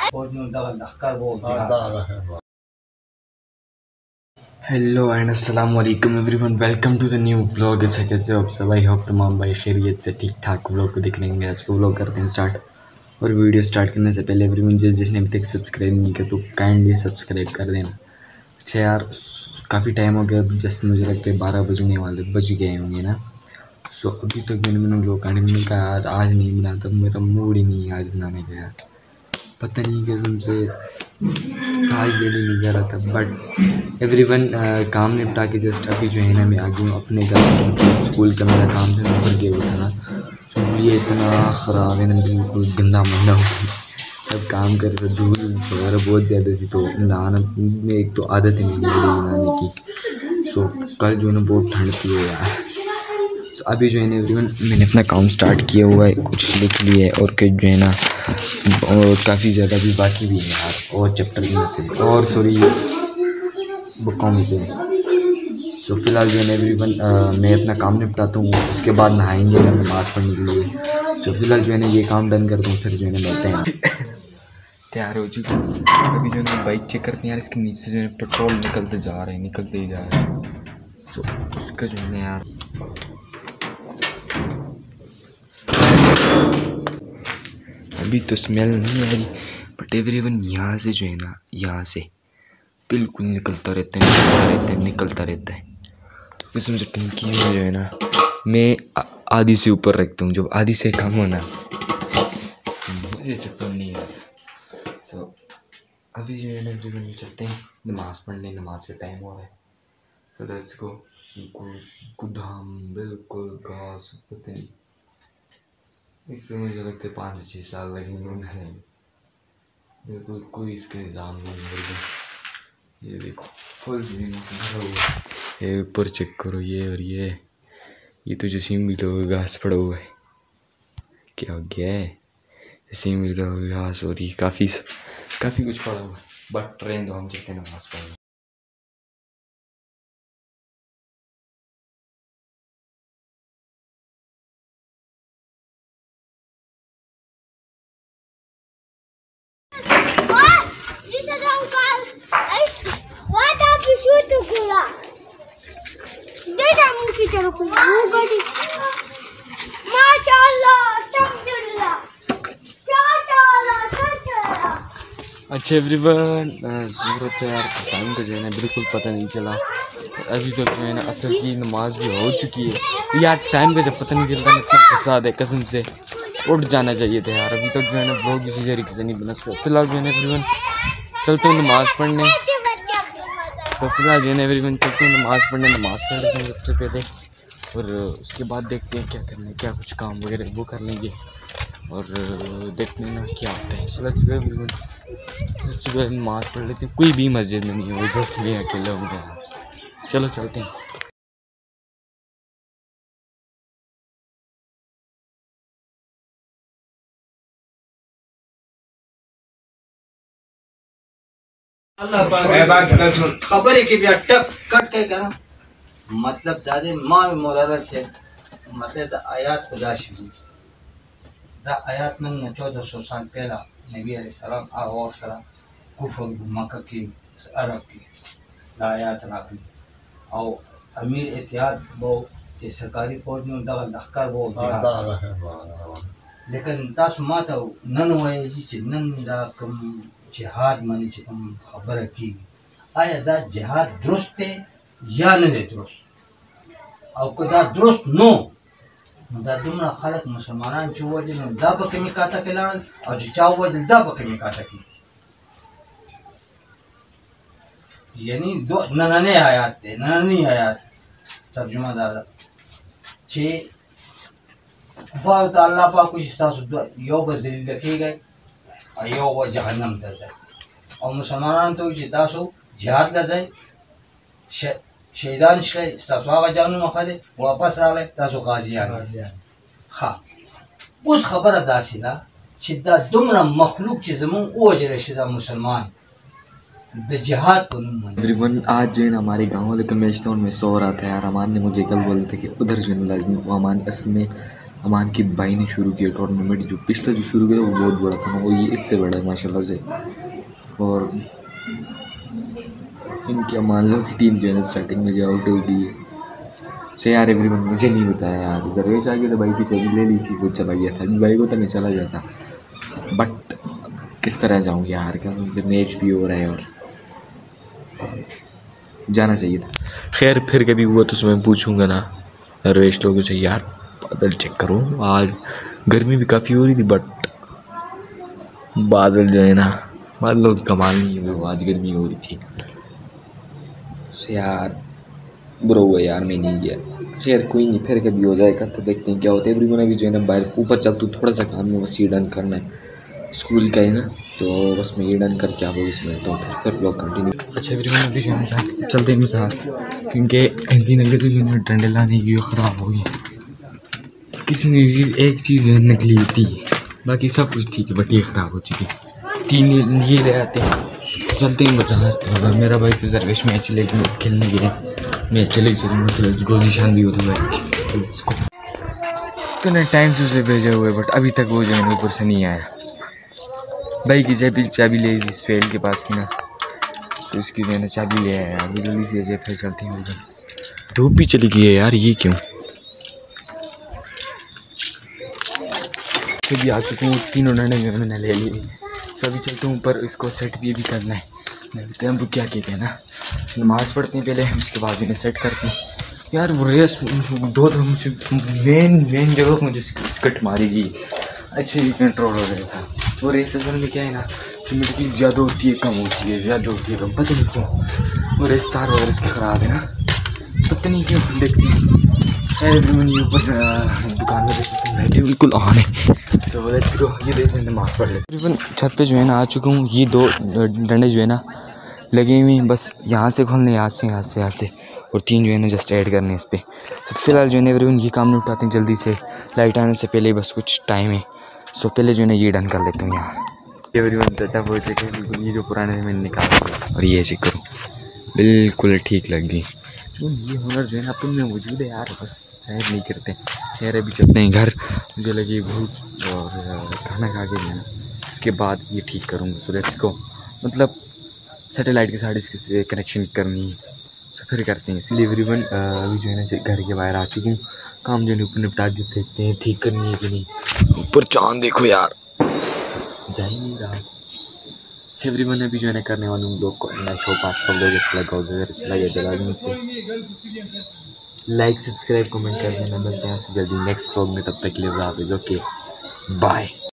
Hello and अस्सलाम वालेकुम everyone, welcome to the new vlog. कैसे हो आप सब? आई होप तमाम भाई खैरियत से ठीक ठाक व्लॉग को देख लेंगे। आज को व्लॉग करते हैं स्टार्ट। और वीडियो स्टार्ट करने से पहले एवरीवन जिसने अभी तक सब्सक्राइब नहीं किया तो काइंडली सब्सक्राइब कर देना। अच्छा यार, काफ़ी टाइम हो गया, जैसे मुझे लगता है 12 बज गए होंगे ना। सो अभी तक मैंने व्लॉग मैंने कहा यार आज नहीं बनाता, मेरा मूड ही नहीं है आज बनाने का यार। पता नहीं कसम से आज दिल ही नहीं कर रहा था। बट एवरीवन काम निपटा के जस्ट अभी जो है ना मैं आ गई हूँ अपने घर। स्कूल का मेरा काम था, मैं ऊपर गया उठा ना। तो ये इतना ख़राब है ना, बिल्कुल गंदा मंदा हो गया। अब काम कर रहे थे, धूल वगैरह बहुत ज़्यादा थी तो नहाना में एक तो आदत ही नहीं वीडियो बनाने की। सो कल जो है ना बहुत ठंड थी यार। सो अभी जो है ना एवरीवन मैंने अपना काम स्टार्ट किया हुआ है, कुछ लिख लिया है और कुछ जो है ना और काफ़ी ज़्यादा भी बाकी भी है यार, और चैप्टर में से और सॉरी बुकों में से। सो फिलहाल जो है ना एवरीवन मैं अपना काम निपटाता हूँ, उसके बाद नहाएंगे नमाज़ पढ़ने के लिए। सो फिलहाल जो है ना ये काम डन करता हूँ, फिर जो है ना मिलते हैं। तैयार हो चुकी हूँ। अभी जो है ना बाइक चेक करते हैं यार, इसके नीचे जो है पेट्रोल निकलते ही जा रहे हैं। सो उसका जो है ना यार अभी तो स्मेल नहीं आ रही, बट एवरीवन यहाँ से जो है ना यहाँ से बिल्कुल निकलता रहता है। उसमें जो टंकी में जो है ना मैं आधी से ऊपर रखता हूँ, जब आधी से कम होना मुझे सुकून नहीं है। सो अभी जो है ना एवरीवन चलते हैं नमाज़ पढ़ने, नमाज का टाइम हो रहा है। तो लेट्स गो। गुदाम बिल्कुल घास पता नहीं, इस पर मुझे लगता है 5 से 6 साल लगेंगे बनाने में। बिल्कुल कोई इसका निज़ाम नहीं है। ये देखो फुल ये ऊपर चेक करो, ये और ये तो जसीम भी तो घास पड़ा हुआ है। क्या हो गया है? जसीम भी तो घास और ये काफ़ी कुछ पड़ा हुआ है। बट ट्रेन तो हम चलते हैं नमाज़ पढ़ने। अच्छा एवरीवन, ज़रूरत है यार, टाइम का जो है ना बिल्कुल पता नहीं चला। अभी तक जो है ना असर की नमाज भी हो चुकी है यार। टाइम का जब पता नहीं चलता ना इतना गुस्सा आता है, कसम से उठ जाना चाहिए था यार। अभी तक जो है ना ब्लॉग इसी तरीके से नहीं बना सकता। फिलहाल जो है ना एवरीवन चलते हैं नमाज़ पढ़ने। तो फिलहाल जो है ना एवरीवन चलते हैं नमाज़ पढ़ने, नमाज़ पढ़ लेते हैं सबसे पहले, और उसके बाद देखते हैं क्या करना है, क्या कुछ काम वगैरह वो कर लेंगे और देखते हैं ना क्या होता है। सो लेट्स गो एवरीवन, सुबह नमाज़ पढ़ लेते हैं। कोई भी मस्जिद में नहीं हो, जस्ट मैं अकेला हूँ यहाँ। चलो चलते हैं। खबर है कि टक कट के करा मतलब दादे माँ मौलाना से मतलब आयात खुदा शुरू दा आयात में 1400 साल पहला नबी अलैहिस्सलाम और सलाम कुफर मक्का की अरब की दा आयात राखी और अमीर एहतियात वो जे सरकारी फौज में दा लखकर वो लेकिन तास माता नन वही जी नन दा कम जिहाद मानी ची तुम खबर की आया दा जिहाद दुरुस्त है या नहीं दुरुस्त और कदा दुरुस्त नो दा दुमरा खालक मुसलमानान जो वजह ने दा बके में काटा के लाल और जो चाव वजह दा बके में काटा की यानी दो ननने आयात थे नननी आयात तर्जुमा दादा छे कुफार अल्लाह पाक कुछ इस्तास यो बजलील रखे गए अयो वो जहन्नम तक जाए और मुसलमान तो जितासो जिहाद लजाए शहीदान शले इस्तासवागा जानू मखादे वापस राले तासो गाजियान हाँ उस खबर दासिला चिद्दा दुमरा मखलूक चिज़मों ओजरे शिदा मुसलमान द जिहाद को एवरीवन आज जो है ना हमारे गाँव वाले कमेश टाउन में सो रहा था यार। अमान ने मुझे कल बोला था कि उधर जो है लाजमी अमान असल में अमान की भाई ने शुरू किया टूर्नामेंट, जो पिछला जो शुरू किया वो बहुत बड़ा था और ये इससे बड़ा है माशाल्लाह से। और इनकी अमान लोग की टीम जो है स्टार्टिंग में जो आउट हो गई है। सो यार एवरीवन, मुझे नहीं बताया यार, जरवेश आ गया तो भाई की चाबी ले ली थी, वो चला गया था। अभी भाई को तो मैं चला जाता, बट किस तरह जाऊँ यार, क्या उनसे मैच भी हो रहा है और जाना चाहिए था। खैर फिर कभी हुआ तो उसमें पूछूंगा ना रवेश लोगों से, यार बादल चेक करो, आज गर्मी भी काफ़ी हो रही थी बट बादल जो है ना, बादलों की कमाल नहीं है, वो आज गर्मी हो रही थी। तो यार बुरा हुआ यार, मैं नहीं गया। खैर कोई नहीं, फिर कभी हो जाएगा तो देखते हैं क्या होता है। एवरीवन अभी जो है ना बाहर ऊपर चलता हूँ, थोड़ा सा काम में बस ये डन करना है स्कूल का है ना, तो बस मैं ये डन करके आपको इसमें मिलता हूँ, फिर ब्लॉग कंटिन्यू। अच्छा एवरीवन अभी जो है ना चलते हैं साथ, क्योंकि हिंदी नकली तो जो है डंडे लाने की ख़राब हो गई। किसी ने एक चीज़ नकली थी, बाकी सब कुछ ठीक है बट ये ख़राब हो चुकी है। 3 ये ले आते हैं, चलते हैं बाजार। मेरा भाई तो जरवेश मैच लेकिन खेलने गया, मैं चले चलूँगा, गोजीशान भी हो रही है इसको तो ना टाइम से उसे भेजा हुआ है, बट अभी तक वो जो है ऊपर से नहीं आया। भाई की चाबी ले इस फेल के पास थी ना, तो उसकी जो है ना चाबी ले आया। अभी जल्दी से जय फिर चलती हूँ। धूप भी चली गई है यार, ये क्यों? फिर भी आ चुके हैं, 3 डंडे मैंने ले लिए। सभी चलते हूँ ऊपर, इसको सेट भी करना है। देखते हैं हम क्या कहते हैं ना, नमाज़ पढ़ते हैं पहले, उसके बाद इन्हें सेट करते हैं। यार वो रेस 2 मुझे मेन जगह मुझे स्कट मारी गई, अच्छे भी कंट्रोल हो गया था। वो रेस असल में क्या है ना, ह्यूमिडिटी ज़्यादा होती है कम होती है, ज़्यादा होती है कम, पता नहीं क्यों। वो रेस तार वगैरह इसके ख़राब है ना, पता नहीं क्यों। देखते हैं। खैर ये ऊपर दुकान में बैठे बिल्कुल ऑन है, तो लेट्स गो। ये देखते हैं, नमाज़ पढ़ लेते। तकरीबन छत पे जो है ना आ चुका हूँ। ये 2 डंडे जो है ना लगे हुए हैं, बस यहाँ से खोलने, यहाँ से और 3 जो है ना जस्ट ऐड करने इस पर। तो फिलहाल जो है ना एवरीवन ये काम निपटाते हैं जल्दी से, लाइट आने से पहले बस कुछ टाइम है। सो पहले जो है ना ये डन कर लेता हूँ यार। एवरीवन सेटअप हो चुके बिल्कुल, ये जो पुराने मैंने निकाला और ये चेक करो बिल्कुल ठीक लग गई। तो ये हुनर जो है ना अपन में मौजूद है यार, बस शायद नहीं करते। खैर अभी चलते हैं घर, मुझे लगी भूख और खाना खा के लेना, उसके बाद ये ठीक करूँगा। So let's go. मतलब सैटेलाइट के साथ इसके कनेक्शन करनी, फिर करते हैं। इसलिए एवरीवन अभी जो है ना घर के बाहर आ चुकी हूँ, काम जो है ऊपर निपटा के देखते हैं ठीक करनी है कि नहीं। ऊपर चांद देखो यार, जा ही नहीं रहा। एवरीवन अभी जो है ना करने वाला हूँ लोग को ना शो 5 का लोग अच्छा लगा होगा, अगर अच्छा लगे जला दूँ उसे लाइक सब्सक्राइब कमेंट कर देना। मिलते हैं आपसे जल्दी नेक्स्ट व्लॉग में, तब तक के लिए हाफिज़, ओके बाय।